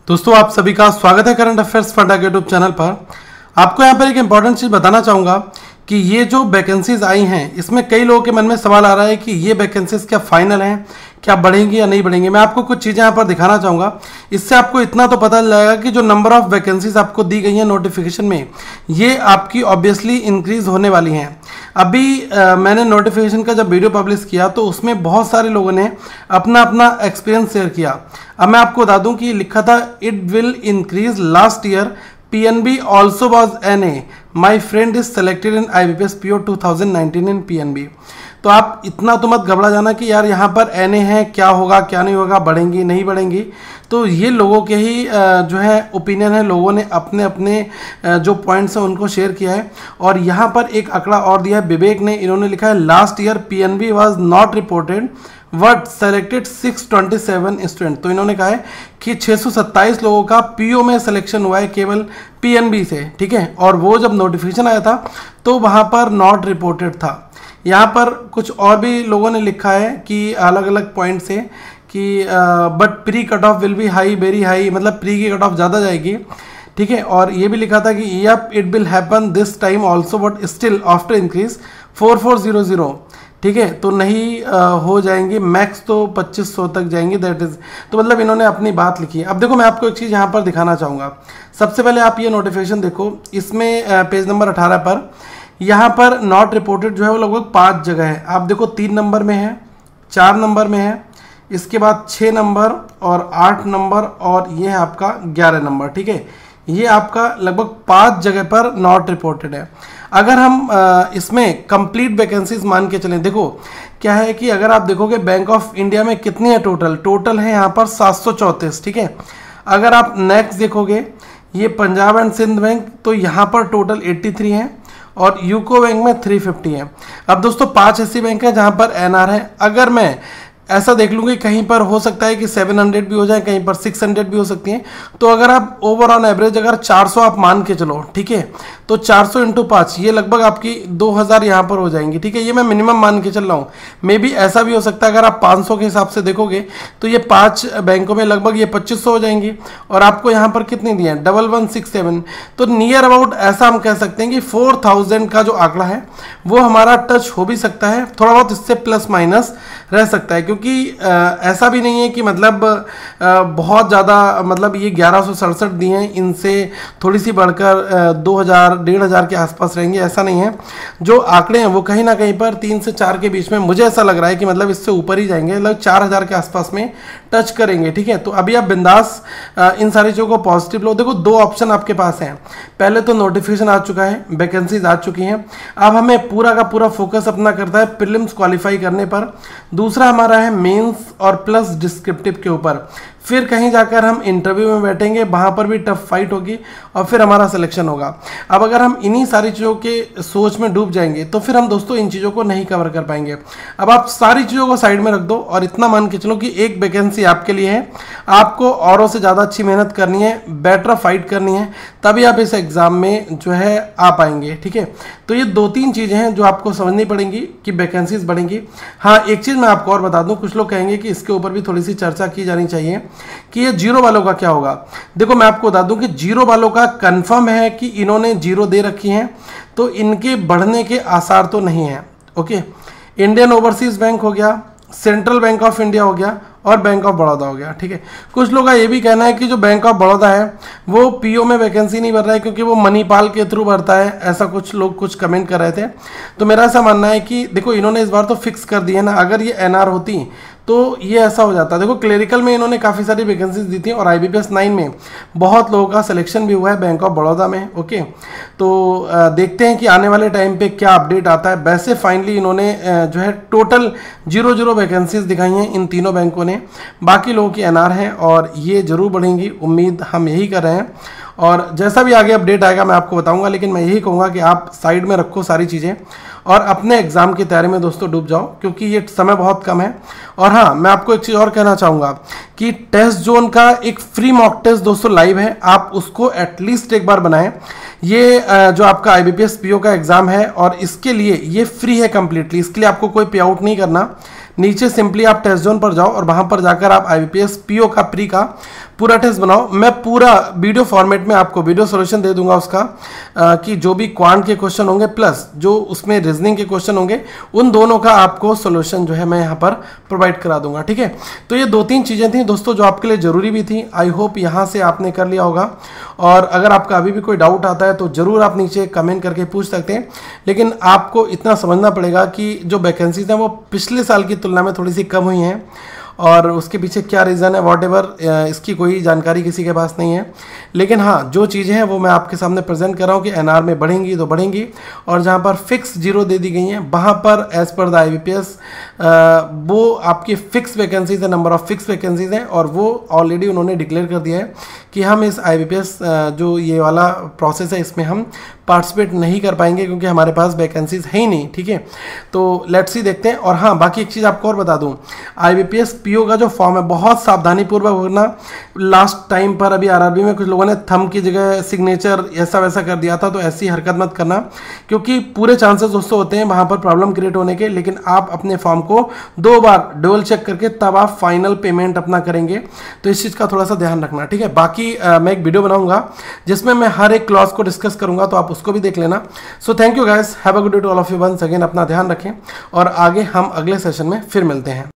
दोस्तों आप सभी का स्वागत है करंट अफेयर्स फंडा के यूट्यूब चैनल पर। आपको यहाँ पर एक इंपॉर्टेंट चीज़ बताना चाहूँगा कि ये जो वैकेंसीज आई हैं इसमें कई लोगों के मन में सवाल आ रहा है कि ये वैकेंसीज क्या फाइनल हैं, क्या बढ़ेंगी या नहीं बढ़ेंगी। मैं आपको कुछ चीज़ें यहाँ पर दिखाना चाहूँगा। इससे आपको इतना तो पता चल जाएगा कि जो नंबर ऑफ़ वैकेंसीज आपको दी गई हैं नोटिफिकेशन में, ये आपकी ऑब्वियसली इंक्रीज़ होने वाली हैं। अभी मैंने नोटिफिकेशन का जब वीडियो पब्लिश किया तो उसमें बहुत सारे लोगों ने अपना अपना एक्सपीरियंस शेयर किया। अब मैं आपको बता दूं कि लिखा था it will increase last year PNB also was NA my friend is selected in IBPS PO 2019 in PNB। तो आप इतना तो मत घबरा जाना कि यार यहाँ पर NA है, क्या होगा क्या नहीं होगा, बढ़ेंगी नहीं बढ़ेंगी। तो ये लोगों के ही जो है ओपिनियन है, लोगों ने अपने अपने जो पॉइंट्स हैं उनको शेयर किया है। और यहाँ पर एक आंकड़ा और दिया है विवेक ने, इन्होंने लिखा है last year PNB was not reported word selected 627 student. तो इन्होंने कहा है कि 627 लोगों का PO में सिलेक्शन हुआ है केवल PNB से, ठीक है। और वो जब नोटिफिकेशन आया था तो वहाँ पर नॉट रिपोर्टेड था। यहाँ पर कुछ और भी लोगों ने लिखा है कि अलग अलग पॉइंट से कि but pre cut off will be high, very high, मतलब प्री की कट ऑफ ज़्यादा जाएगी, ठीक है। और ये भी लिखा था कि yup it will happen this time also but still after increase 4400, ठीक है। तो नहीं हो जाएंगी, मैक्स तो 2500 तक जाएंगी, दैट इज। तो मतलब इन्होंने अपनी बात लिखी है। अब देखो मैं आपको एक चीज़ यहाँ पर दिखाना चाहूँगा। सबसे पहले आप ये नोटिफिकेशन देखो, इसमें पेज नंबर 18 पर यहाँ पर नॉट रिपोर्टेड जो है वो लगभग 5 जगह है। आप देखो 3 नंबर में है, 4 नंबर में है, इसके बाद 6 नंबर और 8 नंबर और ये है आपका 11 नंबर, ठीक है। ये आपका लगभग 5 जगह पर नॉट रिपोर्टेड है। अगर हम इसमें कंप्लीट वैकेंसीज मान के चलें, देखो क्या है कि अगर आप देखोगे बैंक ऑफ इंडिया में कितनी है टोटल है यहाँ पर 734, ठीक है। अगर आप नेक्स्ट देखोगे ये पंजाब एंड सिंध बैंक, तो यहाँ पर टोटल 83 है और यूको बैंक में 350 है। अब दोस्तों 5 ऐसी बैंक है जहाँ पर NR है। अगर मैं ऐसा देख लूँगी कहीं पर हो सकता है कि 700 भी हो जाए, कहीं पर 600 भी हो सकती हैं। तो अगर आप ओवर ऑन एवरेज अगर 400 आप मान के चलो, ठीक है, तो 400 × 5 ये लगभग आपकी 2000 यहाँ पर हो जाएंगी, ठीक है। ये मैं मिनिमम मान के चल रहा हूँ। मे बी ऐसा भी हो सकता है अगर आप 500 के हिसाब से देखोगे तो ये 5 बैंकों में लगभग ये 2500 हो जाएंगी। और आपको यहाँ पर कितनी दी है 1167, तो नियर अबाउट ऐसा हम कह सकते हैं कि 4000 का जो आंकड़ा है वो हमारा टच हो भी सकता है, थोड़ा बहुत इससे प्लस माइनस रह सकता है। क्योंकि ऐसा भी नहीं है कि मतलब बहुत ज़्यादा, मतलब ये 1167 दिए हैं, इनसे थोड़ी सी बढ़कर 2000 1500 के आसपास रहेंगे, ऐसा नहीं है। जो आंकड़े हैं वो कहीं ना कहीं पर 3 से 4 के बीच में मुझे ऐसा लग रहा है कि मतलब इससे ऊपर ही जाएंगे, लगभग 4000 के आसपास में टच करेंगे, ठीक है। तो अभी आप बिंदास इन सारी चीज़ों को पॉजिटिव लो। देखो 2 ऑप्शन आपके पास हैं। पहले तो नोटिफिकेशन आ चुका है, वैकेंसीज आ चुकी हैं। अब हमें पूरा का पूरा फोकस अपना करता है प्रीलिम्स क्वालिफाई करने पर। दूसरा हमारा है मेंस और प्लस डिस्क्रिप्टिव के ऊपर। फिर कहीं जाकर हम इंटरव्यू में बैठेंगे, वहाँ पर भी टफ फाइट होगी और फिर हमारा सिलेक्शन होगा। अब अगर हम इन्हीं सारी चीज़ों के सोच में डूब जाएंगे तो फिर हम दोस्तों इन चीज़ों को नहीं कवर कर पाएंगे। अब आप सारी चीज़ों को साइड में रख दो और इतना मान के चलो कि एक वैकेंसी आपके लिए है, आपको औरों से ज़्यादा अच्छी मेहनत करनी है, बेटर फाइट करनी है, तभी आप इस एग्ज़ाम में जो है आ पाएंगे, ठीक है। तो ये 2-3 चीज़ें हैं जो आपको समझनी पड़ेंगी कि वैकेंसीज बढ़ेंगी। हाँ, एक चीज़ मैं आपको और बता दूँ, कुछ लोग कहेंगे कि इसके ऊपर भी थोड़ी सी चर्चा की जानी चाहिए कि ये जीरो वालों का क्या होगा। देखो मैं आपको बता दूं कि जीरो वालों का कंफर्म है कि इन्होंने जीरो दे रखी हैं, तो इनके बढ़ने के आसार तो नहीं है, ओके। इंडियन ओवरसीज बैंक हो गया, सेंट्रल बैंक ऑफ इंडिया हो गया और बैंक ऑफ बड़ौदा हो गया, ठीक है। कुछ लोगों का ये भी कहना है कि जो बैंक ऑफ बड़ौदा है वो PO में वैकेंसी नहीं भर रहा है क्योंकि वो मणिपाल के थ्रू भरता है, ऐसा कुछ लोग कुछ कमेंट कर रहे थे। तो मेरा ऐसा मानना है कि देखो इन्होंने इस बार तो फिक्स कर दिया है ना, अगर ये NR होती तो ये ऐसा हो जाता। देखो क्लेरिकल में इन्होंने काफ़ी सारी वैकेंसीज दी थी और IBPS 9 में बहुत लोगों का सिलेक्शन भी हुआ है बैंक ऑफ बड़ौदा में, ओके। तो देखते हैं कि आने वाले टाइम पे क्या अपडेट आता है। वैसे फाइनली इन्होंने जो है टोटल 0 वैकेंसीज दिखाई हैं इन तीनों बैंकों ने, बाकी लोगों की NR हैं और ये ज़रूर बढ़ेंगी, उम्मीद हम यही कर रहे हैं। और जैसा भी आगे अपडेट आएगा मैं आपको बताऊंगा, लेकिन मैं यही कहूँगा कि आप साइड में रखो सारी चीज़ें और अपने एग्ज़ाम की तैयारी में दोस्तों डूब जाओ, क्योंकि ये समय बहुत कम है। और हाँ, मैं आपको एक चीज़ और कहना चाहूँगा कि टेस्ट जोन का एक फ्री मॉक टेस्ट दोस्तों लाइव है, आप उसको एटलीस्ट एक बार बनाएं। ये जो आपका IBPS PO का एग्ज़ाम है और इसके लिए ये फ्री है कम्प्लीटली, इसके लिए आपको कोई पे आउट नहीं करना। नीचे सिंपली आप टेस्ट जोन पर जाओ और वहाँ पर जाकर आप IBPS PO का प्री का पूरा टेस्ट बनाओ। मैं पूरा वीडियो फॉर्मेट में आपको वीडियो सॉल्यूशन दे दूंगा उसका, कि जो भी क्वांट के क्वेश्चन होंगे प्लस जो उसमें रीजनिंग के क्वेश्चन होंगे उन दोनों का आपको सॉल्यूशन जो है मैं यहाँ पर प्रोवाइड करा दूंगा, ठीक है। तो ये 2-3 चीज़ें थी दोस्तों जो आपके लिए ज़रूरी भी थी। आई होप यहाँ से आपने कर लिया होगा, और अगर आपका अभी भी कोई डाउट आता है तो ज़रूर आप नीचे कमेंट करके पूछ सकते हैं। लेकिन आपको इतना समझना पड़ेगा कि जो वैकेंसीज हैं वो पिछले साल की तुलना में थोड़ी सी कम हुई हैं, और उसके पीछे क्या रीज़न है वॉटेवर, इसकी कोई जानकारी किसी के पास नहीं है। लेकिन हाँ, जो चीज़ें हैं वो मैं आपके सामने प्रेजेंट कर रहा हूँ कि एनआर में बढ़ेंगी तो बढ़ेंगी, और जहाँ पर फिक्स 0 दे दी गई हैं वहाँ पर एज़ पर द IBPS वो आपकी फिक्स वैकेंसीज है, नंबर ऑफ फिक्स वैकेंसीज हैं, और वो ऑलरेडी उन्होंने डिक्लेयर कर दिया है कि हम इस IBPS जो ये वाला प्रोसेस है इसमें हम पार्टिसिपेट नहीं कर पाएंगे क्योंकि हमारे पास वैकेंसीज है ही नहीं, ठीक है। तो लेट्स सी देखते हैं। और हाँ, बाकी एक चीज़ आपको और बता दूं, IBPS PO का जो फॉर्म है बहुत सावधानी पूर्वक होना। लास्ट टाइम पर अभी RRB में कुछ लोगों ने थंब की जगह सिग्नेचर ऐसा वैसा कर दिया था, तो ऐसी हरकत मत करना, क्योंकि पूरे चांसेस दोस्तों होते हैं वहाँ पर प्रॉब्लम क्रिएट होने के। लेकिन आप अपने फॉर्म को 2 बार डबल चेक करके तब आप फाइनल पेमेंट अपना करेंगे, तो इस चीज़ का थोड़ा सा ध्यान रखना, ठीक है। बाकी मैं एक वीडियो बनाऊंगा जिसमें मैं हर एक क्लॉज को डिस्कस करूंगा, तो आप उसको भी देख लेना। So thank you guys, have a good day to all of you. Once again अपना ध्यान रखें, और आगे हम अगले सेशन में फिर मिलते हैं।